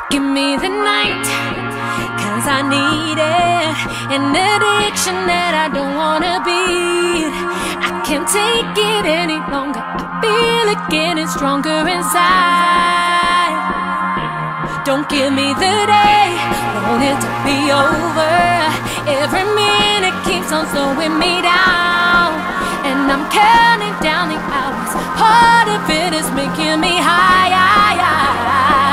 Give me the night, 'cause I need it. An addiction that I don't wanna beat. I can't take it any longer. I feel it getting stronger inside. Don't give me the day, want it to be over. Every minute keeps on slowing me down, and I'm counting down the hours. Part of it is making me high.